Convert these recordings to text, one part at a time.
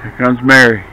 Here comes Mary.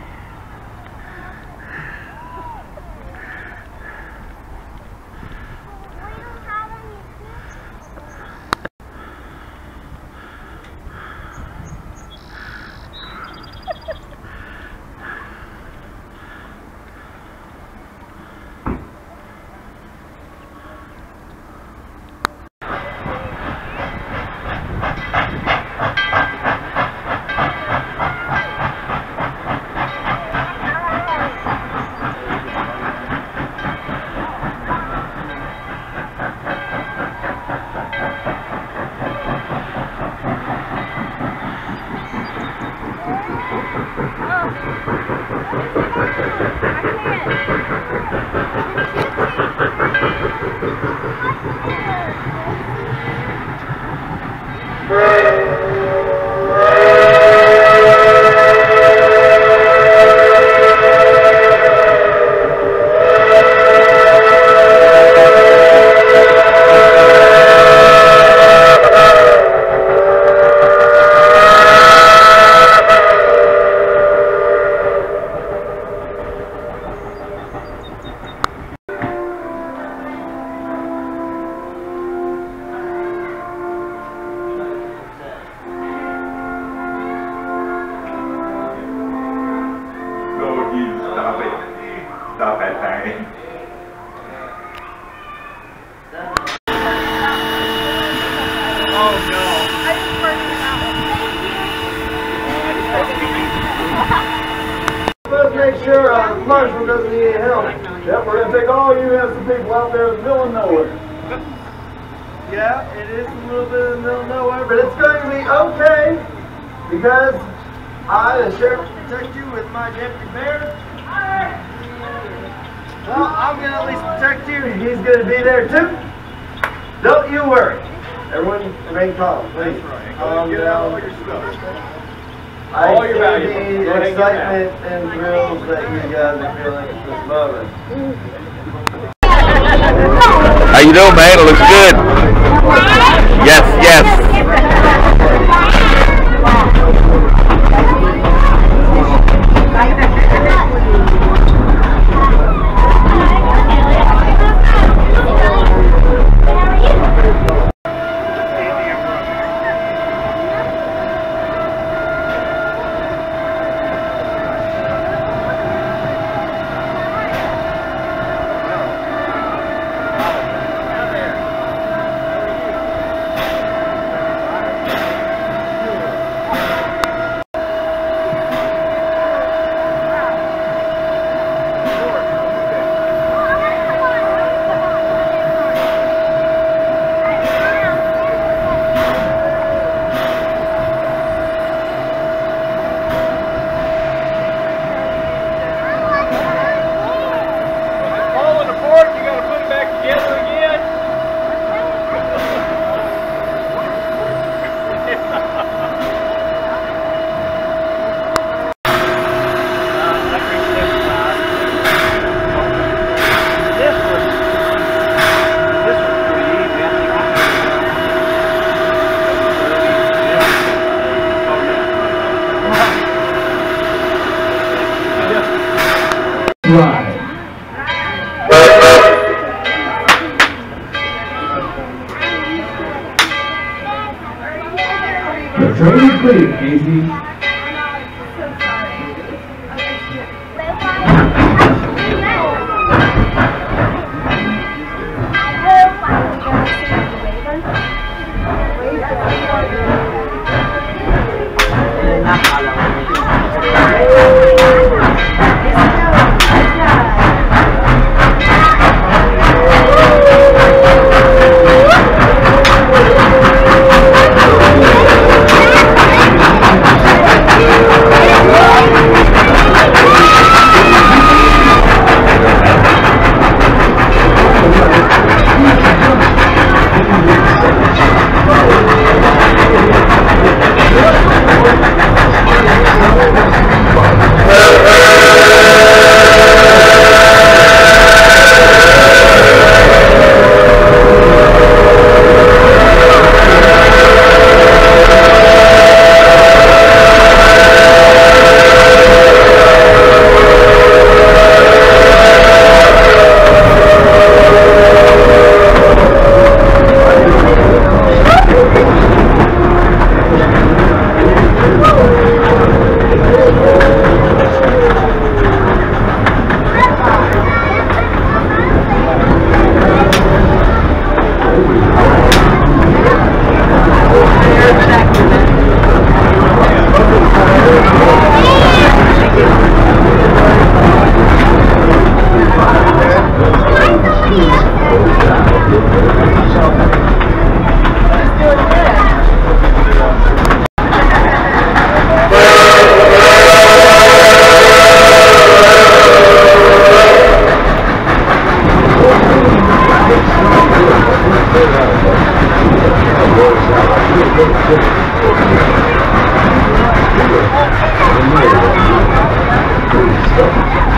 Stop it, Barry. Oh no. I just burned it out. Let's make sure Marshall doesn't need any help. Yep, we're going to take all you have some people out there in the middle of nowhere. Yeah, it is a little bit in the middle of nowhere, but it's going to be okay because I, the sheriff, will protect you with my deputy mayor. Well, I'm going to at least protect you. He's going to be there too. Don't you worry. Everyone remain calm, please. Calm down. I see the excitement and thrills that you guys are feeling at this moment. How you doing, man? It looks good. Yes, yes. Right. The train is clear, Casey.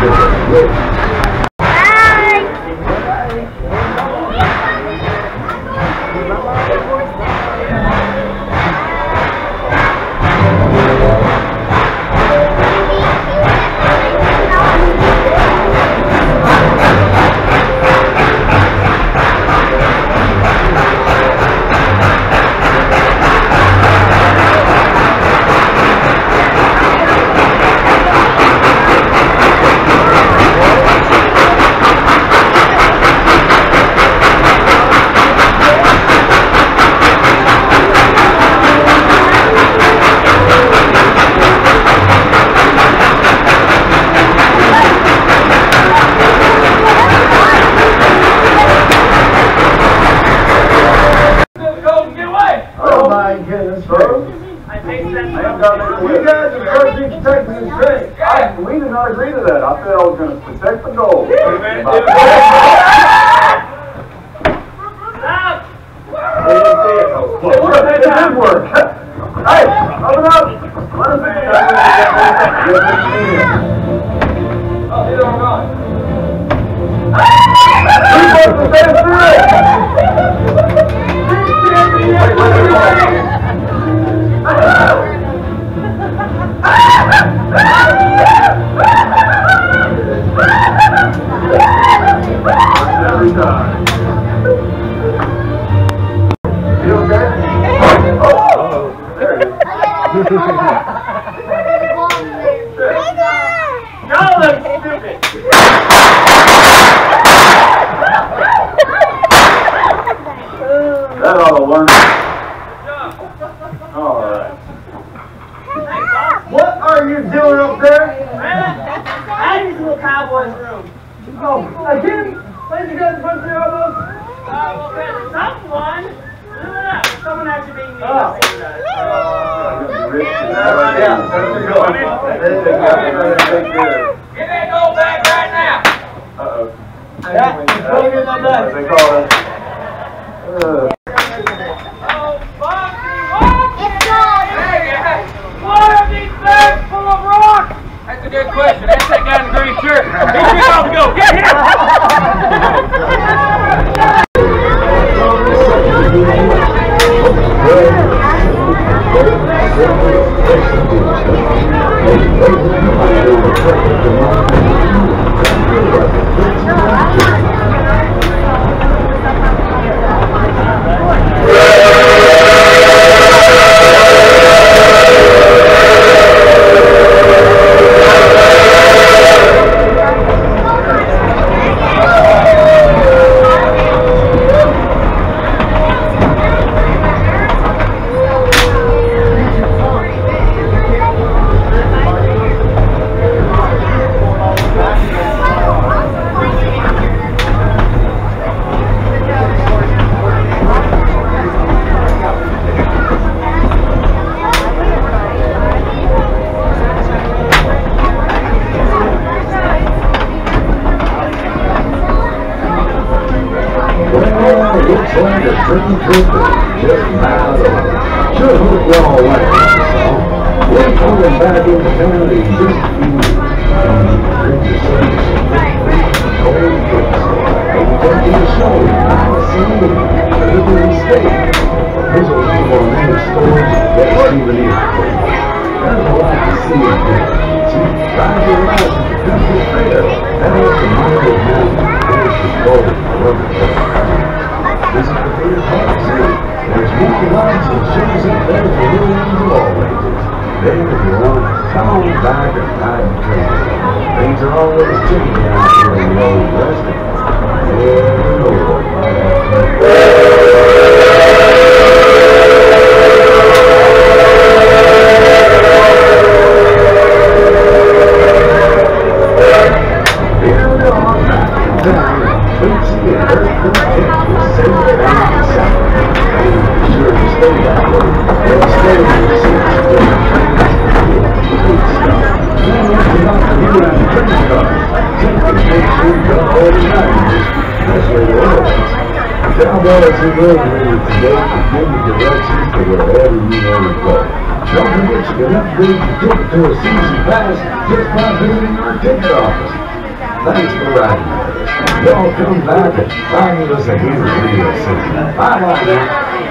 You guys are perfect protecting the drink. We did not agree to that. I said I was going to protect the goal. It did work. Hey, open up. Let us see. Oh, they're all gone. We're supposed to stay every time. You okay? Oh, there it is. Y'all look stupid. That ought to learn. All right. What are you doing up there? I need little Cowboys room. Oh, again? Why did you guys put the elbows? Well, there's someone. Someone has to be me. Yeah, Get that gold back right now. uh-oh. Yeah, it's really good on that. They call it. Oh, Foxy, what? What are these bags full of rocks? That's a good question. That's that guy in the green shirt. He's off to go. Get him! Don't forget you can upgrade your ticket to a season pass just by visiting our ticket office. Thanks for riding. Y'all come back and find us a here real soon. Bye-bye now.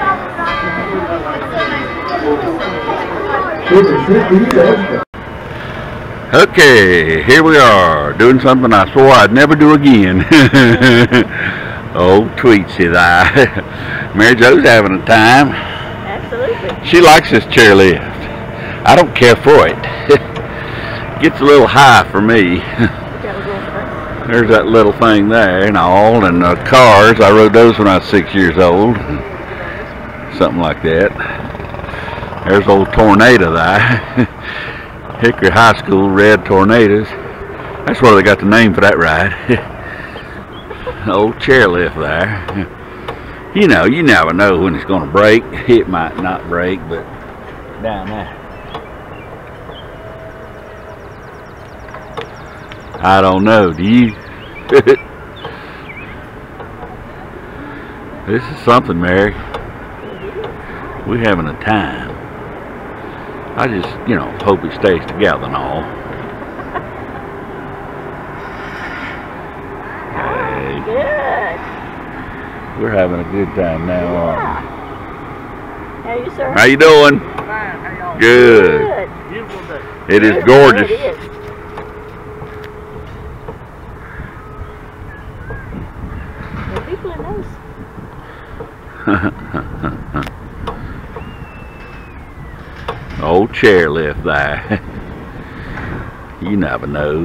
Okay, here we are, doing something I swore I'd never do again. Oh, Tweetsy, Mary Jo's having a time. Absolutely. She likes this chairlift. I don't care for it. Gets a little high for me. There's that little thing there and all, and cars. I rode those when I was 6 years old. Something like that. There's old Tornado there. Hickory High School Red Tornadoes. That's where they got the name for that ride. Old chairlift there. You know, you never know when it's going to break. It might not break, but down there. I don't know, do you? This is something, Mary. We're having a time. I just, you know, hope it stays together and all. Hey. Good. We're having a good time now, aren't we? How you, sir? How you doing? Fine. How y'all? Good. Good. Beautiful day. It is Good. gorgeous. It is. Well, people are nice. Old chairlift there. You never know.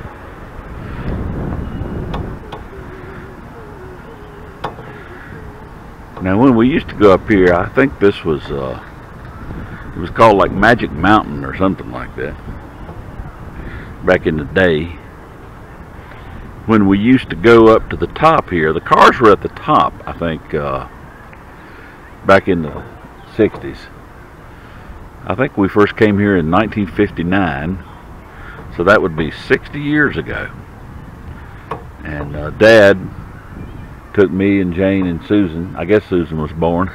Now, when we used to go up here, I think this was it was called like Magic Mountain or something like that. Back in the day, when we used to go up to the top here, the cars were at the top. I think back in the 60s. I think we first came here in 1959, so that would be 60 years ago. And Dad took me and Jane and Susan, I guess Susan was born,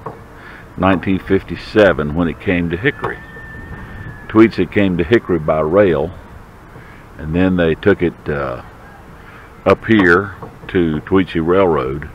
1957 when it came to Hickory. Tweetsie came to Hickory by rail, and then they took it up here to Tweetsie Railroad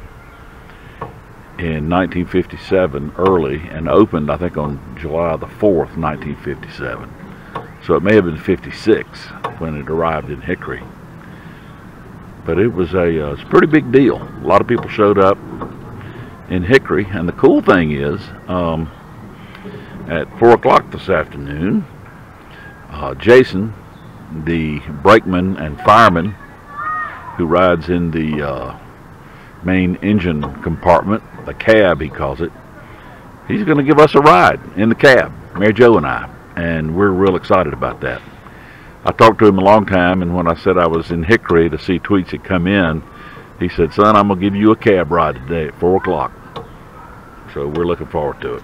in 1957 early, and opened I think on July the 4th, 1957. So it may have been 56 when it arrived in Hickory. But it was it's a pretty big deal. A lot of people showed up in Hickory, and the cool thing is at 4 o'clock this afternoon, Jason, the brakeman and fireman who rides in the main engine compartment, the cab he calls it, he's going to give us a ride in the cab, Mary Jo and I, and we're real excited about that. I talked to him a long time, and when I said I was in Hickory to see Tweetsie come in, he said, "Son, I'm going to give you a cab ride today at 4 o'clock. So we're looking forward to it.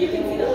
You can see the